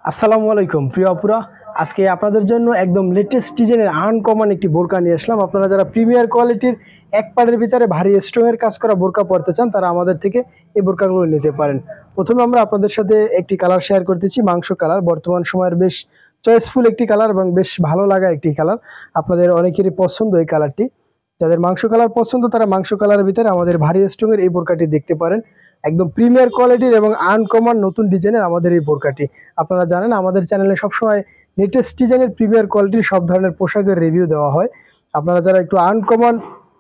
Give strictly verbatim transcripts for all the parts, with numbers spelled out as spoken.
আসসালামু আলাইকুম প্রিয় আপুরা, আজকে আপনাদের জন্য একদম লেটেস্ট ডিজাইনের আনকমন একটি বোরকা নিয়ে আসলাম। আপনারা যারা প্রিমিয়ার কোয়ালিটির এক পাড়ের ভিতরে ভারী স্ট্রং এর কাজ করা বোরকা পরতে চান তারা আমাদের থেকে এই বোরকাগুলো নিতে পারেন। প্রথমে আমরা আপনাদের সাথে একটি কালার শেয়ার করতেছি, মাংস কালার। বর্তমান সময়ের বেশ চয়েসফুল একটি কালার এবং বেশ ভালো লাগা একটি কালার। আপনাদের অনেকেরই পছন্দ এই কালারটি। যাদের মাংস কালার পছন্দ তারা মাংস কালারের ভিতরে আমাদের ভারী স্ট্রং এর এই বোরকাটি দেখতে পারেন। একদম প্রিমিয়ার কোয়ালিটির এবং আনকমন নতুন ডিজাইনের আমাদের এই বোরকাটি। আপনারা জানেন আমাদের চ্যানেলে সবসময় লেটেস্ট ডিজাইনের প্রিমিয়ার কোয়ালিটির সব ধরনের পোশাকের রিভিউ দেওয়া হয়। আপনারা যারা একটু আনকমন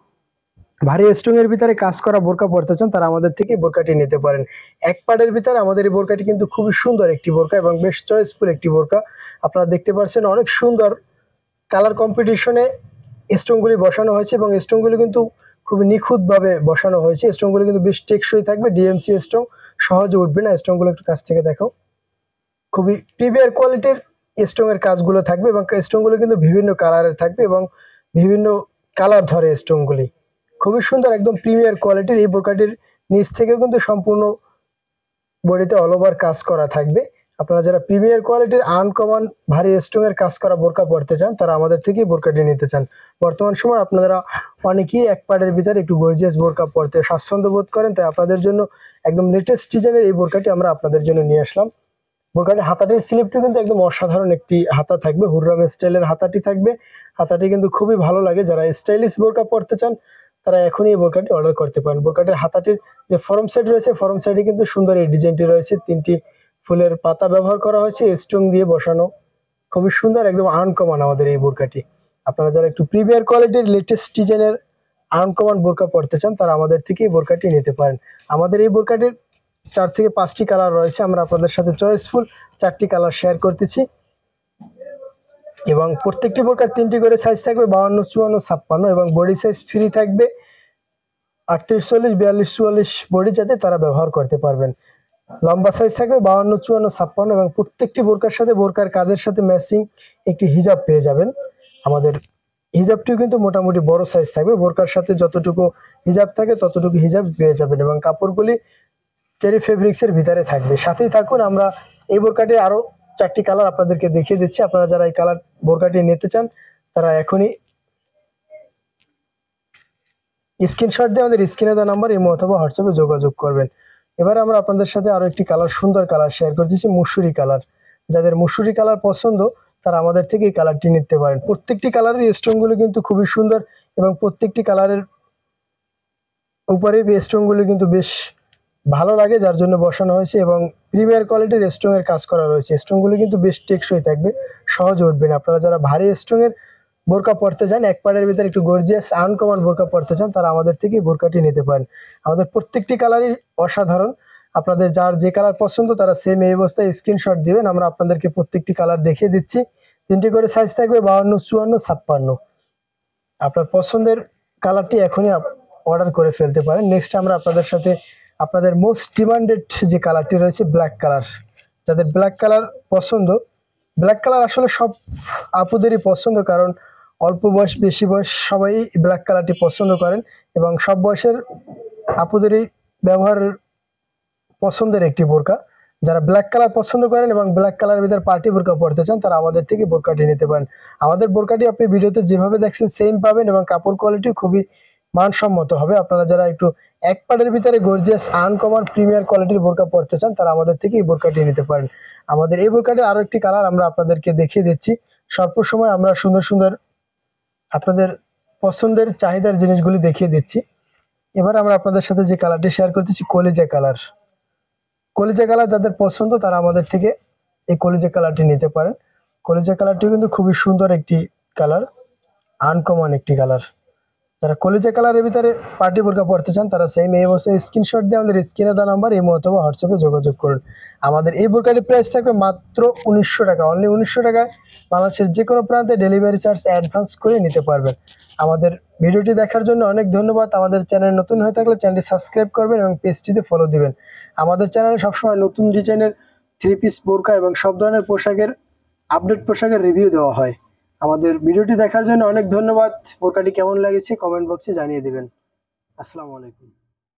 ভারী স্ট্রং এর ভিতরে কাজ করা বোরকা পরতে চান তারা আমাদের থেকে এই বোরকাটি নিতে পারেন। এক পাড়ের ভিতরে আমাদের এই বোরকাটি কিন্তু খুবই সুন্দর একটি বোরকা এবং বেশ চয়েসফুল একটি বোরকা। আপনারা দেখতে পাচ্ছেন অনেক সুন্দর কালার কম্পিটিশনে স্টোনগুলি বসানো হয়েছে এবং স্টোনগুলি কিন্তু খুবই নিখুঁতভাবে বসানো হয়েছে। স্টোনগুলি কিন্তু বেশ টেকসই থাকবে, ডিএমসি স্টোন, সহজে উঠবে না। স্টোনগুলো একটু কাছ থেকে দেখো, খুবই প্রিমিয়ার কোয়ালিটির স্টোনের কাজগুলো থাকবে এবং স্টোনগুলো কিন্তু বিভিন্ন কালারের থাকবে এবং বিভিন্ন কালার ধরে স্টোনগুলি খুবই সুন্দর, একদম প্রিমিয়ার কোয়ালিটির। এই বোরকাটির নিচ থেকে কিন্তু সম্পূর্ণ বডিতে অল ওভার কাজ করা থাকবে। আপনারা যারা প্রিমিয়ার কোয়ালিটির আনকমন ভারী স্টোন এর কাজ করা বোরকা পরতে চান তারা আমাদের থেকেই বোরকাটি নিতে চান। বর্তমান সময় আপনারা অনেকেই এক পাড়ের ভিতরে একটু গর্জিয়াস বোরকা পরতে স্বাচ্ছন্দ্য বোধ করেন, তাই আপনাদের জন্য একদম লেটেস্ট ডিজাইনের এই বোরকাটি আমরা আপনাদের জন্য নিয়ে আসলাম। বোরকাটির হাতাটির স্লিপটি কিন্তু একদম অসাধারণ একটি হাতা থাকবে, হুররাম স্টাইলের হাতাটি থাকবে। হাতাটি কিন্তু খুবই ভালো লাগে। যারা স্টাইলিশ বোরকা পরতে চান তারা এখনই এই বোরকাটি অর্ডার করতে পারেন। বোরকাটির হাতাটির যে ফরম সাইড রয়েছে, ফরম সাইডে কিন্তু সুন্দর এই ডিজাইনটি রয়েছে। তিনটি ফুলের পাতা ব্যবহার করা হয়েছে, স্টোন দিয়ে বসানো, খুবই সুন্দর, একদম আনকমন আমাদের এই বোরকাটি। আপনারা যারা একটু প্রিমিয়ার কোয়ালিটির লেটেস্ট ডিজাইনের আনকমন বোরকা পরতে চান তারা আমাদের থেকে এই বোরকাটি নিতে পারেন। আমাদের এই বোরকাটির চার থেকে পাঁচটি কালার রয়েছে, আমরা আপনাদের সাথে চয়েসফুল চারটি কালার শেয়ার করতেছি এবং প্রত্যেকটি বোরকার তিনটি করে সাইজ থাকবে, বাউান্ন, চুয়ান্ন, ছাপ্পান্ন এবং বডি সাইজ ফ্রি থাকবে আটত্রিশ, চল্লিশ, বিয়াল্লিশ, চুয়াল্লিশ বডি, যাতে তারা ব্যবহার করতে পারবেন। লম্বা সাইজ থাকবে বাউান্ন, চুয়ান্ন, ছাপ্পান্ন এবং প্রত্যেকটি বোরকার সাথে বোরকার কাজের সাথে ম্যাচিং একটি হিজাব পেয়ে যাবেন। আমাদের হিজাবটিও কিন্তু মোটামুটি বড় সাইজ থাকবে, বোরকার সাথে যতটুকু হিজাব থাকে ততটুকু হিজাব পেয়ে যাবেন এবং কাপড়গুলি চেরি ফেব্রিক্স এর ভিতরে থাকবে। সাথেই থাকুন, আমরা এই বোরকাটির আরো চারটি কালার আপনাদেরকে দেখিয়ে দিচ্ছি। আপনারা যারা এই কালার বোরকাটি নিতে চান তারা এখনই স্ক্রিনশট দিয়ে আমাদের স্ক্রিনে দেওয়া নাম্বার ইমো অথবা হোয়াটসঅ্যাপে যোগাযোগ করবেন। এবারে আমরা আপনাদের সাথে আরো একটি কালার, সুন্দর কালার শেয়ার করতেছি, মুসুরি কালার। যাদের মুসুরি কালার পছন্দ তারা আমাদের থেকে এই কালারটি নিতে পারেন। প্রত্যেকটি কালারের স্টোনগুলো কিন্তু খুবই সুন্দর এবং প্রত্যেকটি কালারের উপরে স্টোনগুলো কিন্তু বেশ ভালো লাগে, যার জন্য বসানো হয়েছে এবং প্রিমিয়ার কোয়ালিটির স্টোন এর কাজ করা রয়েছে। স্টোনগুলো কিন্তু বেশ টেকসই থাকবে, সহজে উঠবে না। আপনারা যারা ভারী স্টোন এর বোরকা পরতে চান, এক পাড়ের ভিতরে একটু গর্জিয়াস আনকমন বোরকা পরতে চান তারা আমাদের থেকে বোরকাটি নিতে পারেন। আমাদের প্রত্যেকটি কালারই অসাধারণ। আপনাদের যার যে কালার পছন্দ তারা সেম এই অবস্থায় স্ক্রিনশট দিবেন, আমরা আপনাদেরকে প্রত্যেকটি কালার দেখিয়ে দিচ্ছি। তিনটি করে সাইজ থাকবে, বাউান্ন, চুয়ান্ন, ছাপ্পান্ন। আপনার পছন্দের কালারটি এখনই অর্ডার করে ফেলতে পারেন। নেক্সট আমরা আপনাদের সাথে আপনাদের মোস্ট ডিমান্ডেড যে কালারটি রয়েছে ব্ল্যাক কালার। যাদের ব্ল্যাক কালার পছন্দ, ব্ল্যাক কালার আসলে সব আপুদেরই পছন্দ, কারণ অল্প বয়স বেশি বয়স সবাই ব্ল্যাক কালারটি পছন্দ করেন এবং সব বয়সের আপুদেরই ব্যবহার পছন্দের একটি বোরকা। যারা ব্ল্যাক কালার পছন্দ করেন এবং ব্ল্যাক কালারের ভিতরে পার্টি বোরকা পরতে চান তারা আমাদের থেকে বোরকাটি নিতে পারেন। আমাদের বোরকাটি আপনি ভিডিওতে যেভাবে দেখছেন সেম পাবেন এবং কাপড় কোয়ালিটি খুবই মানসম্মত হবে। আপনারা যারা একটু এক পাড়ের ভিতরে গর্জিয়াস আনকমন প্রিমিয়ার কোয়ালিটির বোরকা পরতে চান তারা আমাদের থেকে এই বোরকাটি নিতে পারেন। আমাদের এই বোরকাটির আরো একটি কালার আমরা আপনাদেরকে দেখিয়ে দিচ্ছি। স্বল্প সময় আমরা সুন্দর সুন্দর আপনাদের পছন্দের চাহিদার জিনিসগুলি দেখিয়ে দিচ্ছি। এবার আমরা আপনাদের সাথে যে কালারটি শেয়ার করতেছি কলিজা কালার। কলিজা কালার যাদের পছন্দ তারা আমাদের থেকে এই কলিজা কালারটি নিতে পারেন। কলিজা কালারটি কিন্তু খুবই সুন্দর একটি কালার, আনকমন একটি কালার। যারা কলিজা কালারের ভিতরে পার্টি বোরকা পরতে চান তারা সেম এই অবস্থায় স্ক্রিনশট দিয়ে আমাদের স্ক্রিনে দেওয়া নাম্বার ইমো অথবা হোয়াটসঅ্যাপে যোগাযোগ করুন। আমাদের এই বোরকাটির প্রাইস থাকবে মাত্র উনিশশো টাকা, অনলি উনিশশো টাকায় বাংলাদেশের যে কোনো প্রান্তে ডেলিভারি চার্জ অ্যাডভান্স করে নিতে পারবেন। আমাদের ভিডিওটি দেখার জন্য অনেক ধন্যবাদ। আমাদের চ্যানেল নতুন হয়ে থাকলে চ্যানেলটি সাবস্ক্রাইব করবেন এবং পেজটিতে ফলো দিবেন। আমাদের চ্যানেলে সবসময় নতুন ডিজাইনের থ্রি পিস বোরকা এবং সব ধরনের পোশাকের আপডেট পোশাকের রিভিউ দেওয়া হয়। আমাদের ভিডিওটি দেখার জন্য অনেক ধন্যবাদ। বোরকাটি কেমন লেগেছে কমেন্ট বক্সে জানিয়ে দিবেন। আসসালামু আলাইকুম।